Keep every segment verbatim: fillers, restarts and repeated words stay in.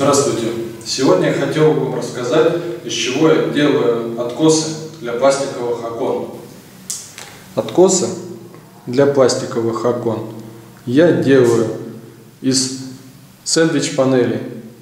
Здравствуйте! Сегодня я хотел бы вам рассказать, из чего я делаю откосы для пластиковых окон. Откосы для пластиковых окон я делаю из сэндвич-панелей.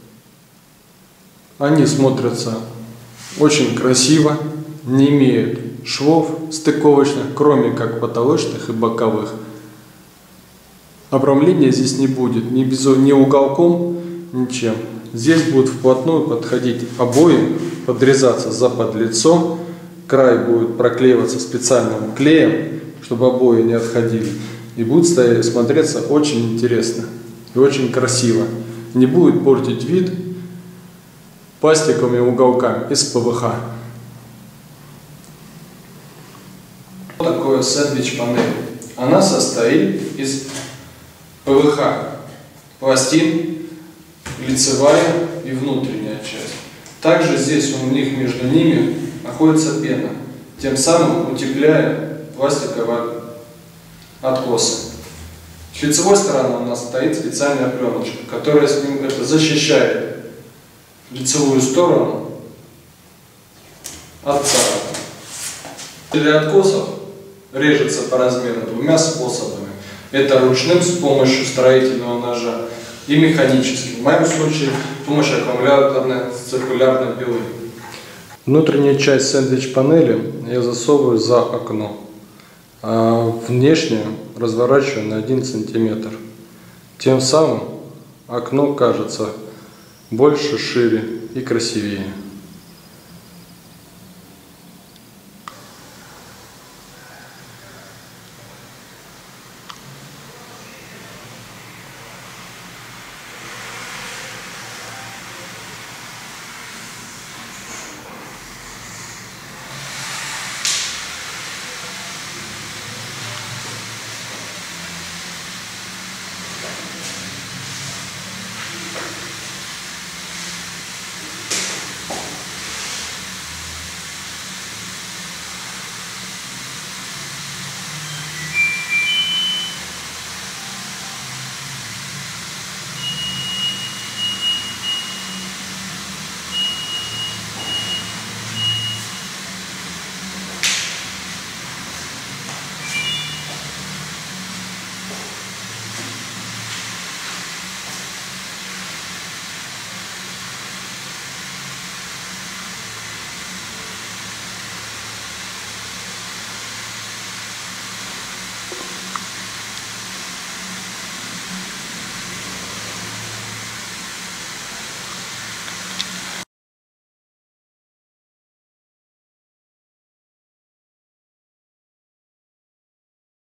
Они смотрятся очень красиво, не имеют швов стыковочных, кроме как потолочных и боковых. Обрамления здесь не будет ни, без, ни уголком, ничем. Здесь будут вплотную подходить обои, подрезаться за подлицо, край будет проклеиваться специальным клеем, чтобы обои не отходили, и будет стоять, смотреться очень интересно и очень красиво. Не будет портить вид пластиковыми уголками из пэ вэ ха. Что такое сэндвич-панель? Она состоит из пэ вэ ха пластин, лицевая и внутренняя часть. Также здесь у них между ними находится пена, тем самым утепляя пластиковые откосы. С лицевой стороны у нас стоит специальная пленочка, которая с ним это защищает лицевую сторону от царапин. Для откосов режется по размеру двумя способами. Это ручным с помощью строительного ножа и механически, в моем случае с помощью аккумуляторной циркулярной пилы. Внутреннюю часть сэндвич-панели я засовываю за окно, а внешнюю разворачиваю на один сантиметр. Тем самым окно кажется больше, шире и красивее.